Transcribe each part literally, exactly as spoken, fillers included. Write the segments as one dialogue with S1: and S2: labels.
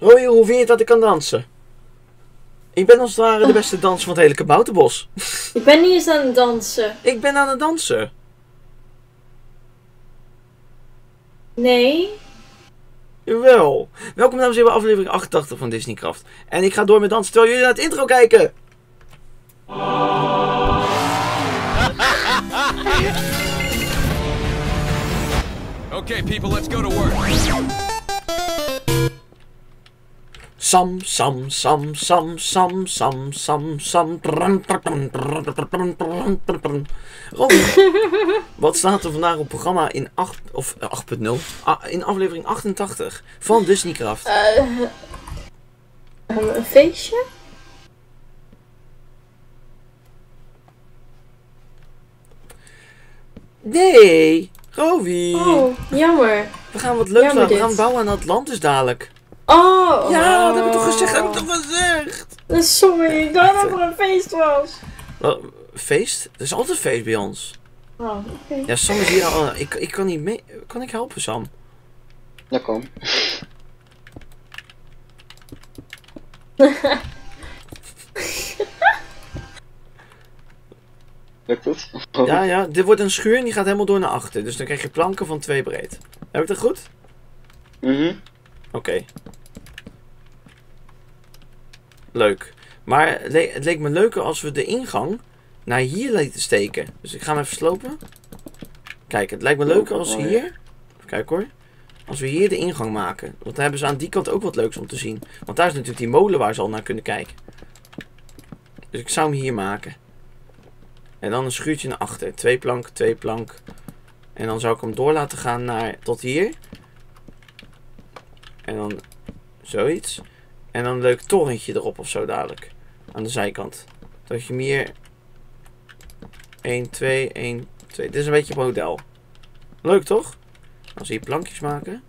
S1: Roy, hoe vind je dat ik kan dansen? Ik ben als het ware de beste danser van het hele kabouterbos.
S2: Ik ben niet eens aan het dansen.
S1: Ik ben aan het dansen.
S2: Nee.
S1: Jawel. Welkom dames en heren bij aflevering achtentachtig van Disneycraft. En ik ga door met dansen terwijl jullie naar het intro kijken.
S3: Okay, people, let's go to work.
S1: Sam, Sam, Sam, Sam, Sam, Sam, Sam, Sam. Robin, wat staat er vandaag op het programma in acht, of acht punt nul, in aflevering achtentachtig van Disneycraft?
S2: Uh, um, een feestje?
S1: Nee, Rowie.
S2: Oh, jammer.
S1: We gaan wat leuks
S2: Jammer
S1: doen. We gaan
S2: dit.
S1: bouwen aan Atlantis dadelijk.
S2: Oh.
S1: Ja, dat heb ik toch gezegd, dat heb ik toch gezegd.
S2: Sorry, ik dacht dat er een feest was.
S1: Wel, feest? Er is altijd feest bij ons.
S2: Oh, oké. Okay.
S1: Ja, Sam is hier al. Ik, ik kan niet mee. Kan ik helpen, Sam?
S4: Dat kan. Lukt het? Oh.
S1: Ja, ja. Dit wordt een schuur en die gaat helemaal door naar achter. Dus dan krijg je planken van twee breed. Heb ik dat goed?
S4: Mhm.
S1: Oké. Okay. Leuk. Maar het, le het leek me leuker als we de ingang naar hier lieten steken. Dus ik ga hem even slopen. Kijk, het lijkt me leuker als we hier... Even kijken hoor. Als we hier de ingang maken. Want dan hebben ze aan die kant ook wat leuks om te zien. Want daar is natuurlijk die molen waar ze al naar kunnen kijken. Dus ik zou hem hier maken. En dan een schuurtje naar achter. Twee plank, twee plank. En dan zou ik hem door laten gaan naar tot hier. En dan zoiets. En dan een leuk torentje erop of zo dadelijk. Aan de zijkant. Dat je hem hier... één, twee, één, twee. Dit is een beetje een model. Leuk toch? Als we hier plankjes maken.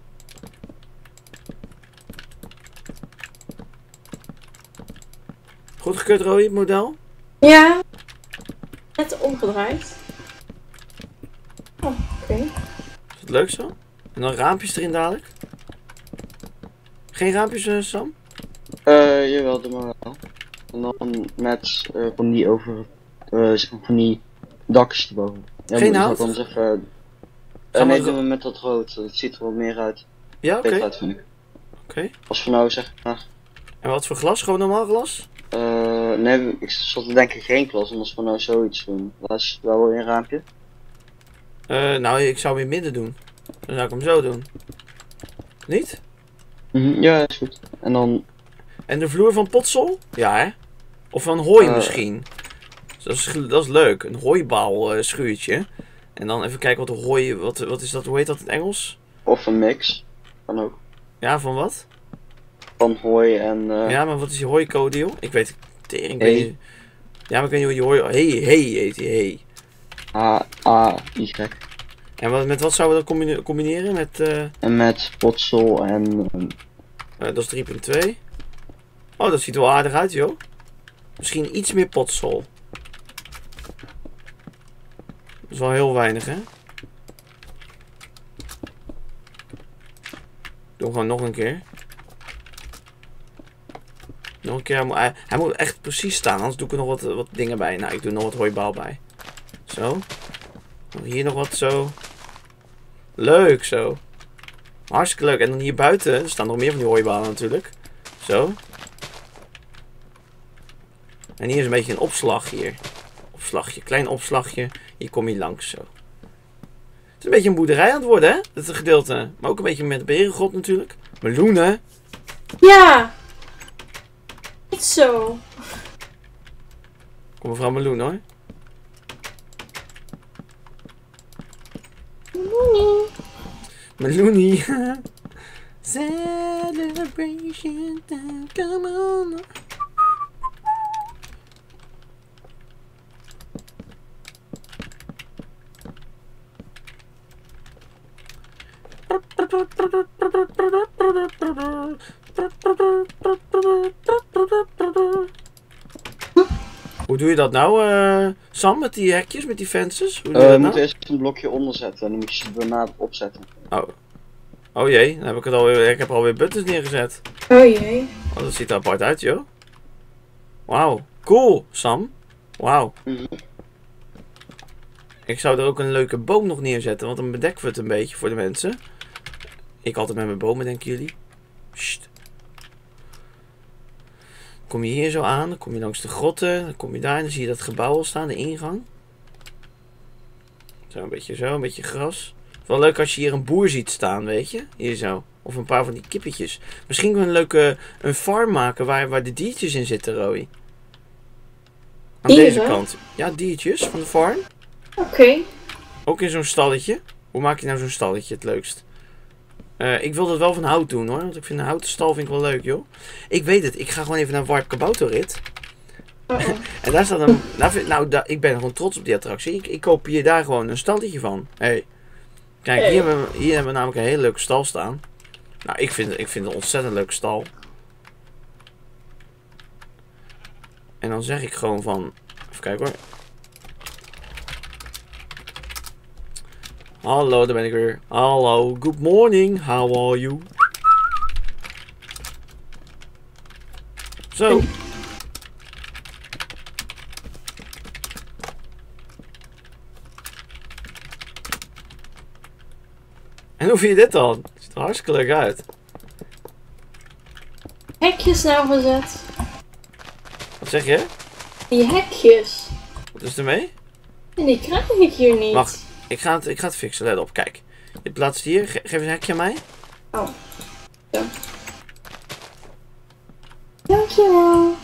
S1: Goedgekeurd, Roy, het model?
S2: Ja. Net omgedraaid. Oh, oké. Okay.
S1: Is het leuk zo? En dan raampjes erin dadelijk? Geen raampjes, uh, Sam?
S4: Uh, jawel, doe maar wel. En dan met uh, van die over... Uh, van die dakjes erboven. Ja,
S1: Geen
S4: moet
S1: hout?
S4: Dan eens even...
S1: Ga
S4: Uh, nee,
S1: maar
S4: doen we met dat rood. Het ziet er wat meer uit.
S1: Ja, oké.
S4: Beter
S1: Okay.
S4: uit, vind ik.
S1: Oké. Okay.
S4: Als voor nou zeg maar...
S1: En wat voor glas? Gewoon normaal glas?
S4: Uh, nee, ik zat te denken geen glas, anders van nou zoiets doen. Dat is wel weer een raampje.
S1: Uh, nou, ik zou hem in midden doen. Dan zou ik hem zo doen. Niet?
S4: Mm-hmm, ja, is goed. En dan...
S1: En de vloer van Potsol? Ja, hè? Of van hooi
S4: uh,
S1: misschien. Dat is, dat is leuk. Een hooibaal uh, schuurtje. En dan even kijken wat de hooi... Wat, wat is dat? Hoe heet dat in het Engels?
S4: Of een mix. Kan ook.
S1: Ja, van wat?
S4: Van hooi en... Uh...
S1: Ja, maar wat is die hooicode, joh? Ik weet... Tering,
S4: hey.
S1: weet niet. Ja, maar ik weet niet hoe die hooi... Hey, hey, heet die, hey.
S4: A, A, Y.
S1: En wat, met wat zouden we dat combine combineren? Met... Uh...
S4: En met Potsol en... Um...
S1: Uh, dat is drie punt twee. Oh, dat ziet er wel aardig uit, joh. Misschien iets meer Potsol. Dat is wel heel weinig, hè? Doe gewoon nog een keer. Nog een keer. Hij moet, hij, hij moet echt precies staan, anders doe ik er nog wat, wat dingen bij. Nou, ik doe nog wat hooibaal bij. Zo. Hier nog wat zo. Leuk, zo. Hartstikke leuk. En dan hier buiten, er staan nog meer van die hooibalen natuurlijk. Zo. En hier is een beetje een opslag hier. Opslagje, klein opslagje. Hier kom je langs zo. Het is een beetje een boerderij aan het worden, hè? Dat gedeelte. Maar ook een beetje met de berengod natuurlijk. Meloenen.
S2: Ja. Niet zo.
S1: Kom mevrouw Meloen hoor.
S2: Meloenie.
S1: Meloenie. Celebration time, come on. Hoe doe je dat nou, uh, Sam, met die hekjes, met die fences? Hoe doe je
S4: Uh,
S1: dat
S4: je
S1: nou?
S4: moet eerst een blokje onder zetten en dan moet je ze daarna opzetten.
S1: Oh. Oh jee, dan heb ik het alweer, ik heb alweer buttons neergezet.
S2: Oh jee.
S1: Oh, dat ziet er apart uit, joh. Wauw. Cool, Sam. Wauw.
S4: Mhm.
S1: Ik zou er ook een leuke boom nog neerzetten, want dan bedekken we het een beetje voor de mensen. Ik altijd met mijn bomen, denken jullie. Sst. Kom je hier zo aan, dan kom je langs de grotten, dan kom je daar en dan zie je dat gebouw al staan, de ingang. Zo, een beetje zo, een beetje gras. Wel leuk als je hier een boer ziet staan, weet je. Hier zo. Of een paar van die kippetjes. Misschien kunnen we een leuke een farm maken waar, waar de diertjes in zitten, Roy. Aan
S2: Dieren?
S1: deze kant. Ja, diertjes van de farm.
S2: Oké. Okay.
S1: Ook in zo'n stalletje. Hoe maak je nou zo'n stalletje het leukst? Uh, ik wil dat wel van hout doen hoor. Want ik vind een houten stal vind ik wel leuk joh. Ik weet het. Ik ga gewoon even naar Warp Kabouterrit.
S2: Uh -oh.
S1: En daar staat een... Nou, nou da, ik ben gewoon trots op die attractie. Ik, ik kopieer daar gewoon een stalletje van. Hey. Kijk, hey. Hier, hebben we, hier hebben we namelijk een hele leuke stal staan. Nou, ik vind, ik vind het een ontzettend leuke stal. En dan zeg ik gewoon van... Even kijken hoor. Hallo, daar ben ik weer. Hallo, good morning. How are you? Zo. En hoe vind je dit dan? Het ziet er hartstikke leuk uit.
S2: Hekjes nou gezet.
S1: Wat zeg je?
S2: Die hekjes.
S1: Wat is er mee?
S2: En die krijg ik hier niet.
S1: Wacht, ik ga het, ik ga het fixen. Let op, kijk. Je plaatst hier. Ge geef eens een hekje aan mij.
S2: Oh. Zo. Dankjewel.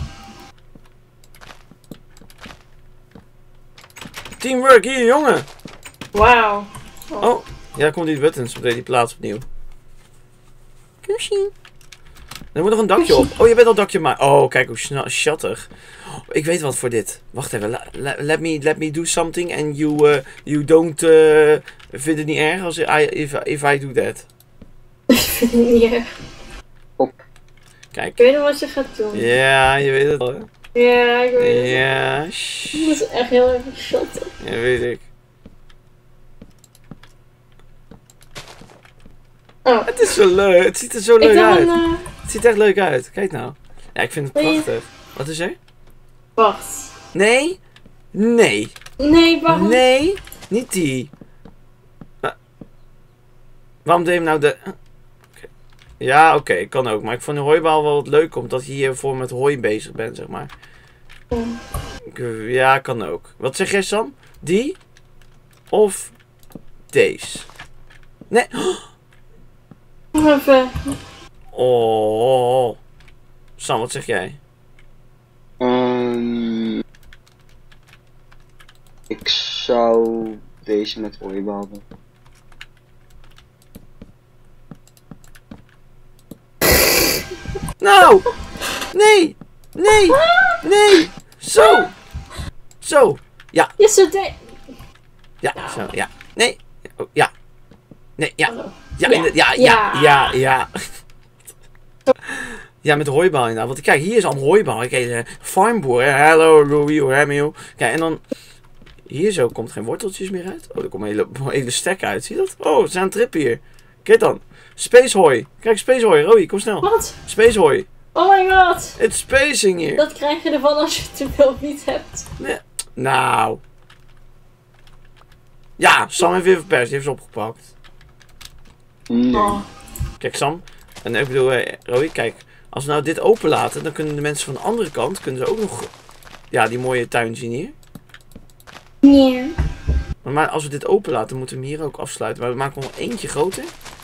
S1: Teamwork hier, jongen.
S2: Wauw.
S1: Oh. oh, ja, komt die buttons. Meteen die plaats opnieuw. Kusje. Er moet nog een dakje op. Oh, je bent al dakje maar. Oh, kijk hoe schattig. Oh, ik weet wat voor dit. Wacht even. Let, let, me, let me do something and you, uh, you don't uh, vind het niet erg als I, if, if I do that.
S2: Ik vind het niet erg.
S4: Op.
S1: Kijk.
S2: Ik weet nog wat je gaat doen.
S1: Ja, je weet het al. Hè?
S2: Ja, ik weet het.
S1: Ja.
S2: Dat is echt heel erg schattig.
S1: Ja, weet ik.
S2: Oh.
S1: Het is zo leuk. Het ziet er zo leuk
S2: ik
S1: uit.
S2: Een, uh...
S1: Het ziet er echt leuk uit. Kijk nou. Ja, ik vind het prachtig.
S2: Nee.
S1: Wat is er?
S2: Wacht.
S1: Nee. Nee.
S2: Nee, waarom?
S1: Nee. Niet die. Maar... Waarom deed je hem nou de... Okay. Ja, oké. Okay, kan ook. Maar ik vond de hooibaal wel wat leuk. Omdat je hiervoor met hooi bezig bent, zeg maar.
S2: Mm.
S1: Ja, kan ook. Wat zeg jij, Sam? Die? Of deze? Nee.
S2: Even.
S1: Oh. Sam, wat zeg jij?
S4: Um, ik zou deze met ooiebal doen.
S1: Nou! Nee! Nee! Nee! Zo! Zo! Ja!
S2: Ja, zo de...
S1: Ja, zo, ja. Nee! Oh, ja! Nee, ja! Ja,
S2: Ja.
S1: ja, ja, ja, ja, ja. Ja, met de hooibaal inderdaad. Want kijk, hier is allemaal hooibaal. Kijk, uh, farmboer. Hallo, Louie, hoe hebben you? Kijk, en dan... Hier zo komt geen worteltjes meer uit. Oh, er komt een hele, een hele stek uit. Zie je dat? Oh, ze zijn een trip hier. Kijk dan. Space hooi. Kijk, space hooi. Roy, kom snel.
S2: Wat?
S1: Space hooi.
S2: Oh my god.
S1: It's spacing hier.
S2: Dat krijg je ervan als je te veel wiet hebt.
S1: Nee. Nou. Ja, Sam heeft weer verpest. Die heeft ze opgepakt.
S4: Nee.
S2: Oh.
S1: Kijk, Sam. En ik bedoel, eh, Roy, kijk. Als we nou dit openlaten, dan kunnen de mensen van de andere kant kunnen ze ook nog... Ja, die mooie tuin zien hier.
S2: Ja.
S1: Maar, maar als we dit openlaten, moeten we hem hier ook afsluiten. Maar we maken nog eentje groter.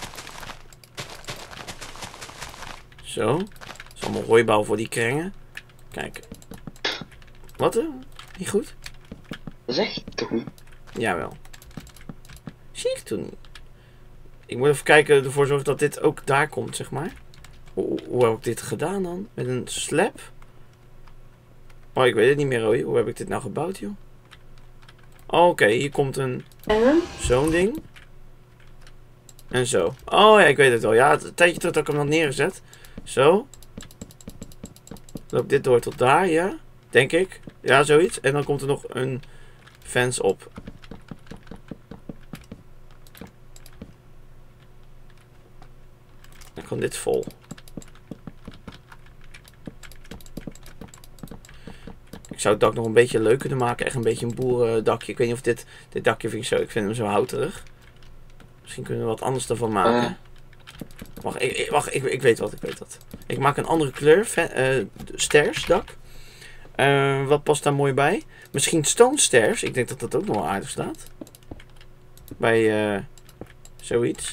S1: Zo. Dat is allemaal hooibouw voor die krengen. Kijk. Wat? Uh? Niet goed?
S4: Dat is echt te goed.
S1: Jawel. Zie ik toen niet. Ik moet even kijken, ervoor zorgen dat dit ook daar komt, zeg maar. Hoe, hoe heb ik dit gedaan dan? Met een slab? Oh, ik weet het niet meer, Roy. Hoe heb ik dit nou gebouwd, joh? Oh, oké, okay. Hier komt een...
S2: En?
S1: Zo'n ding. En zo. Oh ja, ik weet het al. Ja, een tijdje terug dat ik hem had neergezet. Zo. Loop dit door tot daar, ja. Denk ik. Ja, zoiets. En dan komt er nog een fence op. Dan kan dit vol. zou het dak nog een beetje leuk kunnen maken. Echt een beetje een boerendakje. Ik weet niet of dit, dit dakje vind ik zo. Ik vind hem zo houterig. Misschien kunnen we wat anders ervan maken.
S4: Uh.
S1: Wacht, ik, ik, wacht ik, ik weet wat, ik weet wat. Ik maak een andere kleur. Uh, stairs, dak. Uh, wat past daar mooi bij? Misschien stone stairs. Ik denk dat dat ook nog wel aardig staat. Bij uh, zoiets.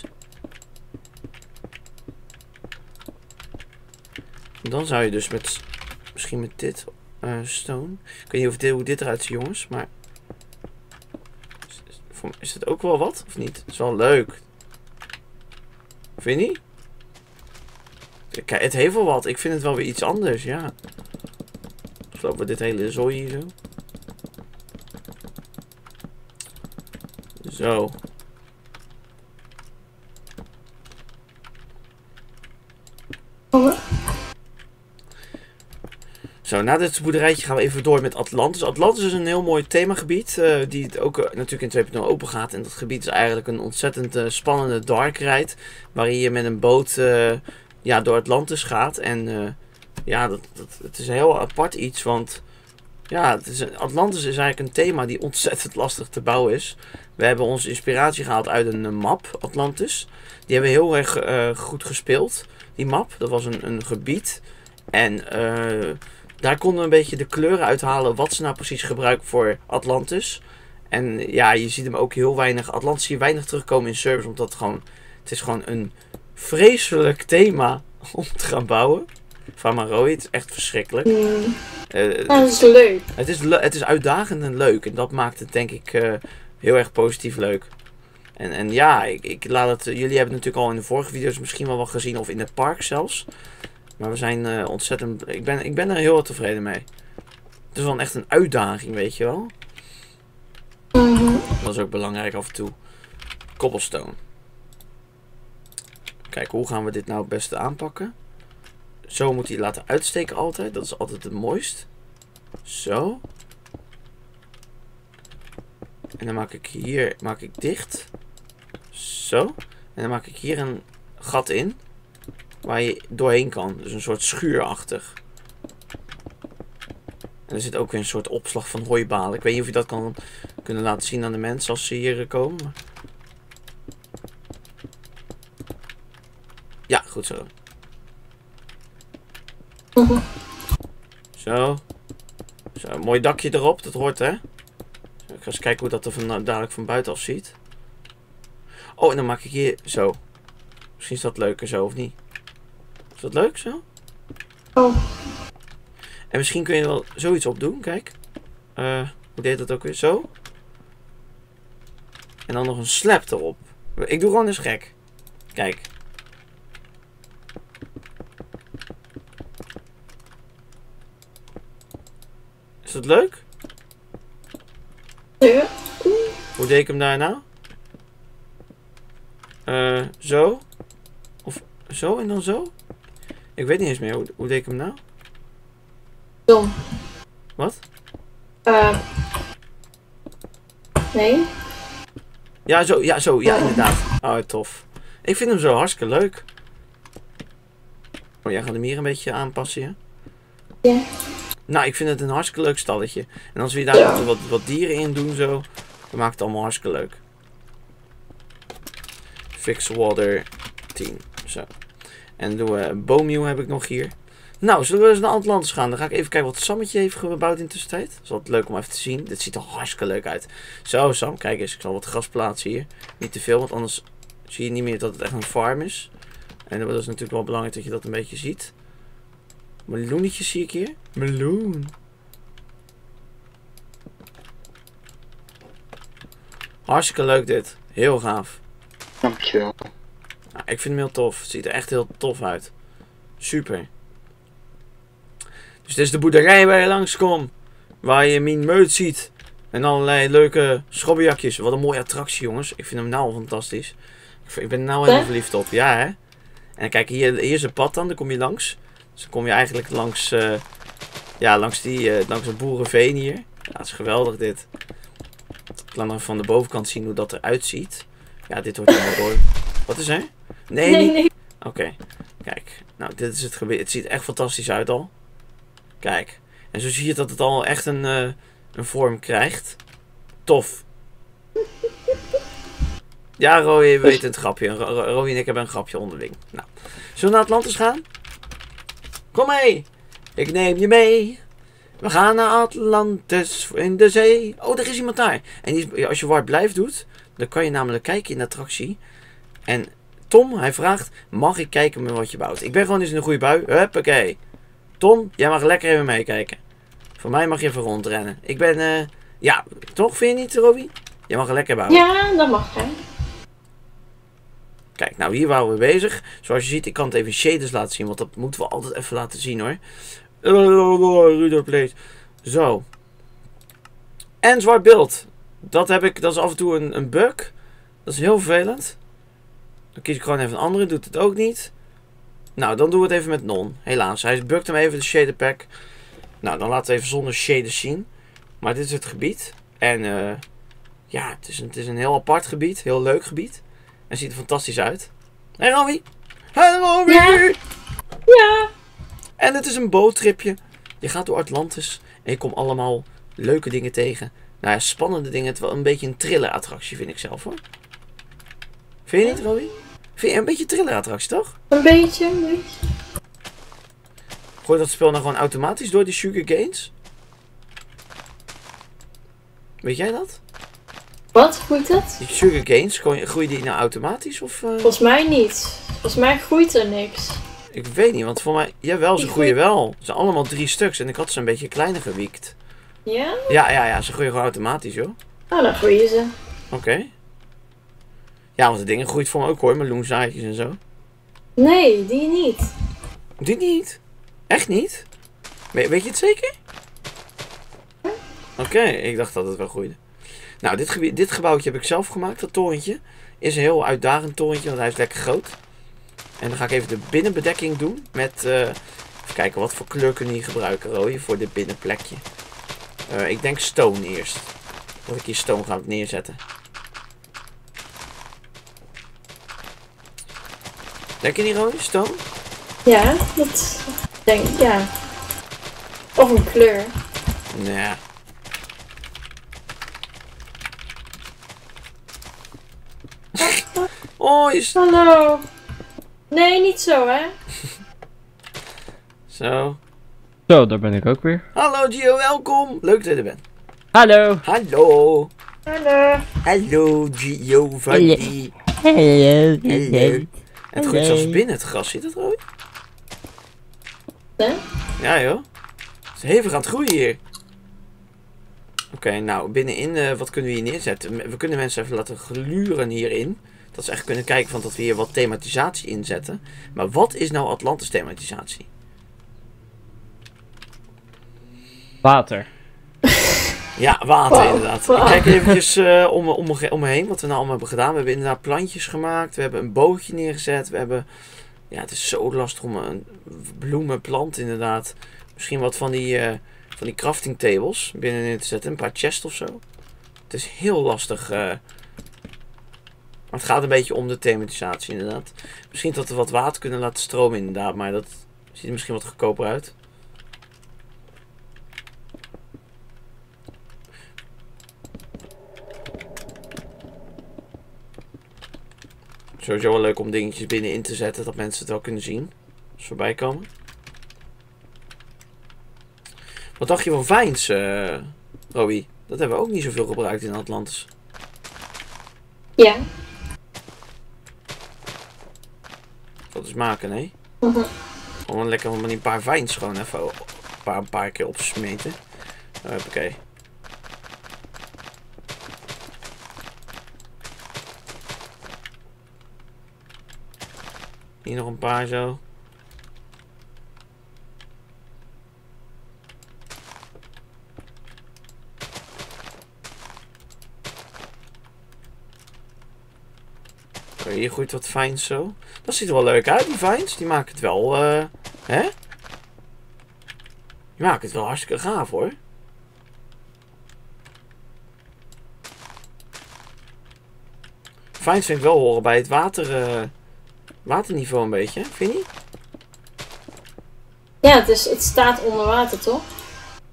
S1: Dan zou je dus met... Misschien met dit uh, stone. Ik weet niet of dit, hoe dit eruit ziet, jongens. Maar... Is, is het ook wel wat? Of niet? Het is wel leuk. Vind je niet? Kijk, het heeft wel wat. Ik vind het wel weer iets anders, ja. Slopen we dit hele zooi hier zo. Zo.
S2: Oh.
S1: Zo, na dit boerderijtje gaan we even door met Atlantis. Atlantis is een heel mooi themagebied, uh, die het ook uh, natuurlijk in twee punt nul open gaat. En dat gebied is eigenlijk een ontzettend uh, spannende dark ride, waarin je met een boot uh, ja, door Atlantis gaat. En uh, ja, dat, dat, het is een heel apart iets, want ja, het is, Atlantis is eigenlijk een thema die ontzettend lastig te bouwen is. We hebben onze inspiratie gehaald uit een uh, map, Atlantis. Die hebben we heel erg uh, goed gespeeld, die map. Dat was een, een gebied. En uh, daar konden we een beetje de kleuren uithalen wat ze nou precies gebruiken voor Atlantis. En ja, je ziet hem ook heel weinig, Atlantis zie je weinig terugkomen in servers, omdat het gewoon, het is gewoon een vreselijk thema om te gaan bouwen. Famaroi, het is echt verschrikkelijk.
S2: Mm.
S1: Uh,
S2: Dat is leuk.
S1: Het is, het is uitdagend en leuk en dat maakt het denk ik uh, heel erg positief leuk. En, en ja, ik, ik laat het, jullie hebben het natuurlijk al in de vorige video's misschien wel wat gezien, of in het park zelfs. Maar we zijn uh, ontzettend... Ik ben, ik ben er heel tevreden mee. Het is wel echt een uitdaging, weet je wel.
S2: Mm-hmm.
S1: Dat is ook belangrijk af en toe. Cobblestone. Kijk, hoe gaan we dit nou het beste aanpakken? Zo moet hij laten uitsteken altijd. Dat is altijd het mooist. Zo. En dan maak ik hier maak ik dicht. Zo. En dan maak ik hier een gat in. Waar je doorheen kan. Dus een soort schuurachtig. En er zit ook weer een soort opslag van hooibalen. Ik weet niet of je dat kan kunnen laten zien aan de mensen als ze hier komen. Ja, goed zo. Zo. Zo, mooi dakje erop. Dat hoort, hè. Zo, ik ga eens kijken hoe dat er van, dadelijk van buitenaf ziet. Oh, en dan maak ik hier zo. Misschien is dat leuker zo, of niet? Is dat leuk zo?
S2: Oh.
S1: En misschien kun je er wel zoiets op doen, kijk. Uh, hoe deed dat ook weer? Zo. En dan nog een slab erop. Ik doe gewoon eens gek. Kijk. Is dat leuk?
S2: Ja.
S1: Hoe deed ik hem daar nou? Uh, zo. Of zo en dan zo? Ik weet niet eens meer. Hoe, hoe deed ik hem nou?
S2: Zo.
S1: Wat?
S2: Uh. Nee.
S1: Ja, zo. Ja, zo. Ja, inderdaad. Oh, tof. Ik vind hem zo hartstikke leuk. Oh, jij gaat hem hier een beetje aanpassen, ja?
S2: Ja.
S1: Nou, ik vind het een hartstikke leuk stalletje. En als we hier daar ja. wat, wat dieren in doen, zo, dan maakt het allemaal hartstikke leuk. Fix water tien. Zo. En doen we boommeal heb ik nog hier. Nou, zullen we eens naar Atlantis gaan? Dan ga ik even kijken wat Sammetje heeft gebouwd in de tussentijd. Dat is altijd leuk om even te zien. Dit ziet er hartstikke leuk uit. Zo, Sam, kijk eens. Ik zal wat gras plaatsen hier. Niet te veel, want anders zie je niet meer dat het echt een farm is. En dat is natuurlijk wel belangrijk dat je dat een beetje ziet. Meloenetjes zie ik hier. Meloen. Hartstikke leuk dit. Heel gaaf.
S4: Dankjewel.
S1: Nou, ik vind hem heel tof. Het ziet er echt heel tof uit. Super. Dus dit is de boerderij waar je langskomt. Waar je mijn meut ziet. En allerlei leuke schobbejakjes. Wat een mooie attractie, jongens. Ik vind hem nou fantastisch. Ik ben er nou helemaal verliefd op. Ja, hè. En kijk, hier, hier is een pad dan. Dan kom je langs. Dus dan kom je eigenlijk langs, uh, ja, langs, die, uh, langs een boerenveen hier. Ja, dat is geweldig dit. Ik laat nog van de bovenkant zien hoe dat eruit ziet. Ja, dit wordt helemaal door. Wat is er? Nee,
S2: Nee,
S1: niet.
S2: nee.
S1: Oké, okay. Kijk. Nou, dit is het gebied. Het ziet er echt fantastisch uit al. Kijk. En zo zie je dat het al echt een, uh, een vorm krijgt. Tof. Ja, Roy weet het grapje. Ro Roy en ik hebben een grapje onderling. Nou, zullen we naar Atlantis gaan? Kom mee. Ik neem je mee. We gaan naar Atlantis in de zee. Oh, er is iemand daar. En die, als je warp blijft doet, dan kan je namelijk kijken in de attractie. En Tom, hij vraagt, mag ik kijken met wat je bouwt? Ik ben gewoon eens in een goede bui. Huppakee. Tom, jij mag lekker even meekijken. Voor mij mag je even rondrennen. Ik ben, uh, ja, toch? Vind je niet, Robbie? Je mag er lekker bouwen.
S2: Ja, dat mag hè.
S1: Kijk, nou hier waren we bezig. Zoals je ziet, ik kan het even shaders laten zien, want dat moeten we altijd even laten zien hoor. Ruder Place. Zo. En zwart beeld. Dat heb ik, dat is af en toe een, een bug. Dat is heel vervelend. Dan kies ik gewoon even een andere, doet het ook niet. Nou, dan doen we het even met non. Helaas, hij bugt hem even de shader pack. Nou, dan laten we even zonder shaders zien. Maar dit is het gebied. En uh, ja, het is, een, het is een heel apart gebied. Heel leuk gebied. En ziet er fantastisch uit. Hé hey, Robbie. Hey Robbie.
S2: Ja. Ja.
S1: En het is een boottripje. Je gaat door Atlantis. En je komt allemaal leuke dingen tegen. Nou ja, spannende dingen. Het is wel een beetje een thriller attractie vind ik zelf hoor. Vind je niet Robbie? Vind je een beetje een thriller attractie toch?
S2: Een beetje, een beetje.
S1: Gooi dat spel nou gewoon automatisch door die Sugar Gains? Weet jij dat?
S2: Wat? Groeit dat?
S1: Die Sugar Gains, groeien die nou automatisch? Of, uh...
S2: Volgens mij niet. Volgens mij groeit er niks.
S1: Ik weet niet, want voor mij... Jawel, ze
S2: Die
S1: groeien
S2: groeit...
S1: wel. Ze zijn allemaal drie stuks en ik had ze een beetje kleiner gewiekt.
S2: Ja?
S1: Ja, ja, ja, ze groeien gewoon automatisch, joh.
S2: Oh, dan groeien ze.
S1: Oké. Okay. Ja, want de dingen groeit voor me ook hoor, meloenzaadjes en zo.
S2: Nee, die niet.
S1: Die niet? Echt niet? We weet je het zeker? Oké, okay, ik dacht dat het wel groeide. Nou, dit, gebied, dit gebouwtje heb ik zelf gemaakt, dat torentje. Is een heel uitdagend torentje, want hij is lekker groot. En dan ga ik even de binnenbedekking doen met... Uh, even kijken, wat voor kleur kunnen we hier gebruiken, Roy, voor dit binnenplekje. Uh, ik denk stone eerst. Dat ik hier stone ga neerzetten. Denk je niet, Roy? Stone?
S2: Ja, dat denk ik, ja. Of een kleur.
S1: Nee. Oh, je...
S2: Hallo. Nee, niet zo, hè?
S1: Zo.
S5: Zo, daar ben ik ook weer.
S1: Hallo Gio, welkom. Leuk dat je er bent.
S5: Hallo.
S1: Hallo.
S2: Hallo.
S1: Hallo Giovanni.
S5: Hallo.
S1: Hallo. Het groeit zelfs binnen het gras, ziet dat Roy?
S2: Huh?
S1: Ja joh. Het is hevig aan het groeien hier. Oké, okay, nou binnenin, uh, wat kunnen we hier neerzetten? We kunnen mensen even laten gluren hierin. Dat ze echt kunnen kijken van dat we hier wat thematisatie inzetten. Maar wat is nou Atlantis thematisatie?
S5: Water.
S1: Ja, water
S2: wow.
S1: inderdaad.
S2: Wow.
S1: Ik kijk eventjes uh, om, om, om me heen wat we nou allemaal hebben gedaan. We hebben inderdaad plantjes gemaakt. We hebben een bootje neergezet. We hebben... Ja, het is zo lastig om een bloemenplant inderdaad. Misschien wat van die, uh, van die crafting tables binnenin te zetten. Een paar chests of zo. Het is heel lastig. Uh, maar het gaat een beetje om de thematisatie inderdaad. Misschien dat we wat water kunnen laten stromen inderdaad. Maar dat ziet er misschien wat goedkoper uit. Sowieso wel leuk om dingetjes binnenin te zetten, dat mensen het wel kunnen zien. Als ze voorbij komen. Wat dacht je van vines, uh, Robbie? Dat hebben we ook niet zoveel gebruikt in Atlantis.
S2: Ja.
S1: Dat is maken, hè?
S2: Uh-huh.
S1: Gewoon lekker om een paar vines gewoon even een paar, een paar keer opsmeten. Oké. Hier nog een paar zo. Hier groeit wat vines zo. Dat ziet er wel leuk uit, die vines. Die maken het wel, uh, hè? Die maken het wel hartstikke gaaf, hoor. Vines vind ik wel horen bij het water, uh, waterniveau een beetje, vind je niet?
S2: Ja, het, is, het staat onder water, toch?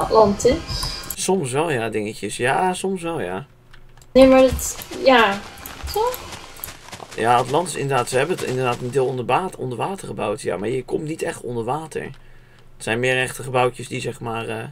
S2: Atlantis.
S1: Soms wel, ja, dingetjes. Ja, soms wel, ja.
S2: Nee, maar het... Ja. Zo?
S1: Ja, Atlantis inderdaad. Ze hebben het inderdaad een deel onder water, onder water gebouwd. Ja, maar je komt niet echt onder water. Het zijn meer echte gebouwtjes die zeg maar... Uh...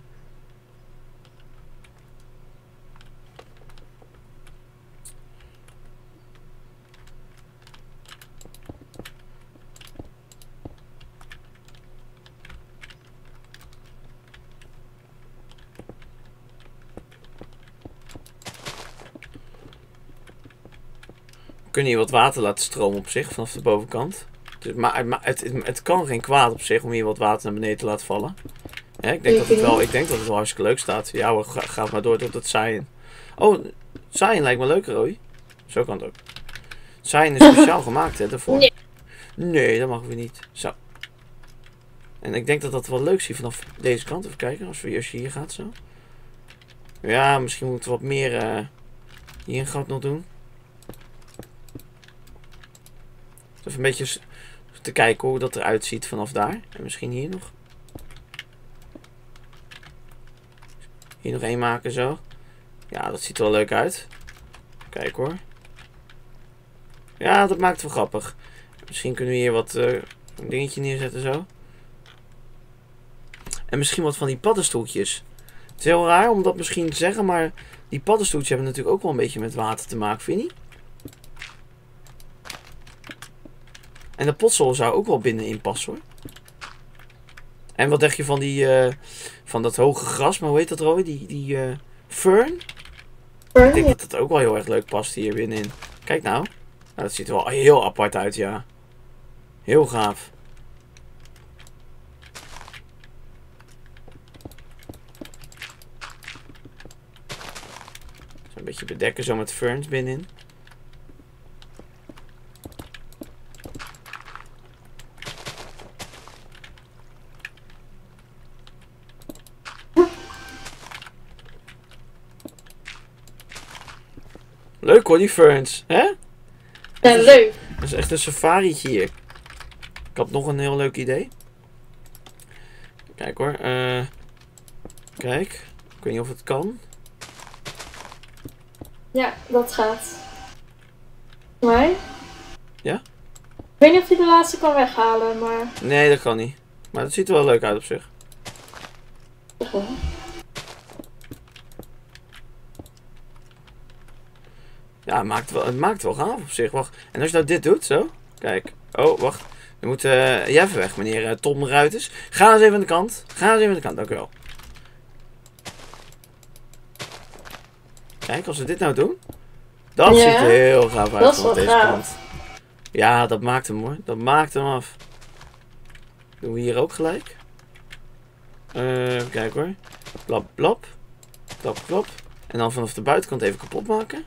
S1: We kunnen hier wat water laten stromen op zich, vanaf de bovenkant. Dus, maar maar het, het, het kan geen kwaad op zich om hier wat water naar beneden te laten vallen. Ja, ik, denk dat het wel, ik denk dat het wel hartstikke leuk staat. Ja hoor, ga, ga maar door tot het saaien. Oh, saaien lijkt me leuker, Roy. Zo kan het ook. Saaien is speciaal gemaakt, hè, daarvoor.
S2: Nee.
S1: Nee, dat mag we niet. Zo. En ik denk dat dat wel leuk zie vanaf deze kant. Even kijken, als, we, als je hier gaat zo. Ja, misschien moeten we wat meer uh, hier een gat nog doen. Even een beetje te kijken hoe dat eruit ziet vanaf daar. En misschien hier nog. Hier nog één maken zo. Ja, dat ziet er wel leuk uit. Kijk hoor. Ja, dat maakt het wel grappig. Misschien kunnen we hier wat uh, een dingetje neerzetten zo. En misschien wat van die paddenstoeltjes. Het is heel raar om dat misschien te zeggen, maar die paddenstoeltjes hebben natuurlijk ook wel een beetje met water te maken, vind je niet? En de potsel zou ook wel binnenin passen hoor. En wat dacht je van die, uh, van dat hoge gras, maar hoe heet dat Roy? Die, die uh, fern?
S2: Fern,
S1: Ik denk
S2: ja.
S1: dat dat ook wel heel erg leuk past hier binnenin. Kijk nou. Nou, dat ziet er wel heel apart uit, ja. Heel gaaf. Zo een beetje bedekken zo met ferns binnenin. Leuk hoor, die ferns, hè?
S2: Ja, leuk.
S1: Dat is echt een safari'tje hier. Ik had nog een heel leuk idee. Kijk hoor. Uh, kijk. Ik weet niet of het kan.
S2: Ja, dat gaat. Maar?
S1: Ja?
S2: Ik weet niet of je de laatste kan weghalen, maar...
S1: Nee, dat kan niet. Maar het ziet er wel leuk uit op zich. Ja, het maakt, wel, het maakt wel gaaf op zich. Wacht. En als je nou dit doet, zo. Kijk. Oh, wacht. Dan moet uh, jij even weg, meneer uh, Tom Ruiters. Ga eens even aan de kant. Ga eens even aan de kant, dank u wel. Kijk, als we dit nou doen. Dat
S2: Ja,
S1: ziet er heel gaaf uit
S2: dat is
S1: vanaf
S2: wel
S1: deze
S2: gaaf.
S1: kant. Ja, dat maakt hem hoor. Dat maakt hem af. Doen we hier ook gelijk. Uh, kijk hoor. Blap, blap. Klap, klap. En dan vanaf de buitenkant even kapot maken.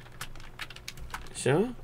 S1: Zo.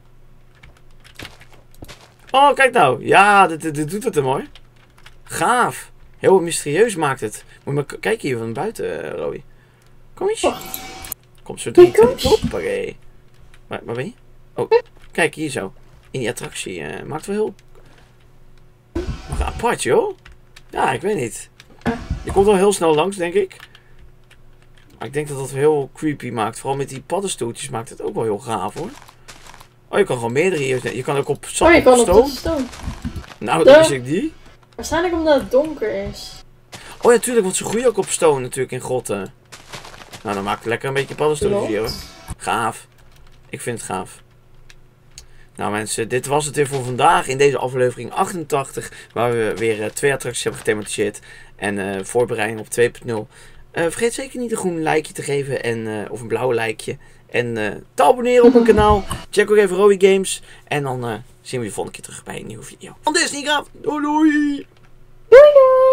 S1: Oh, kijk nou. Ja, dit, dit, dit doet het hem hoor. Gaaf. Heel mysterieus maakt het. Moet je maar kijken hier van buiten, uh, Roy. Kom eens. Kom zo drie. Hoppakee. Waar, waar ben je? Oh, kijk hier zo. In die attractie. Uh, maakt wel heel... Nog apart joh. Ja, ik weet niet. Je komt wel heel snel langs, denk ik. Maar ik denk dat dat heel creepy maakt. Vooral met die paddenstoeltjes maakt het ook wel heel gaaf hoor. Oh, je kan gewoon meerdere hier. Je kan ook op zand
S2: Oh, je kan
S1: op
S2: op
S1: stoom.
S2: de stoom.
S1: Nou,
S2: De-
S1: dat is ik die.
S2: Waarschijnlijk omdat het donker is.
S1: Oh ja, tuurlijk, want ze groeien ook op stoom natuurlijk in grotten. Nou, dan maakt het lekker een beetje paddenstoeltjes hier hoor. Gaaf. Ik vind het gaaf. Nou mensen, dit was het weer voor vandaag in deze aflevering achtentachtig. Waar we weer uh, twee attracties hebben gethematiseerd. En uh, voorbereiding op twee punt nul. Uh, vergeet zeker niet een groen likeje te geven. En, uh, of een blauwe likeje. En uh, te abonneren op mijn kanaal. Check ook even Roy Games. En dan uh, zien we je volgende keer terug bij een nieuwe video. Van Disney Graaf. Doei doei.
S2: Doei doei!